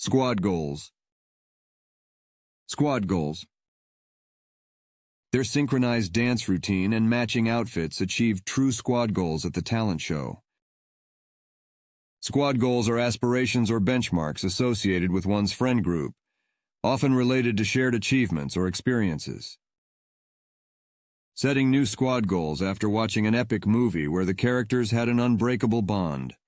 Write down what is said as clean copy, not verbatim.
Squad goals. Squad goals. Their synchronized dance routine and matching outfits achieved true squad goals at the talent show. Squad goals are aspirations or benchmarks associated with one's friend group, often related to shared achievements or experiences. Setting new squad goals after watching an epic movie where the characters had an unbreakable bond.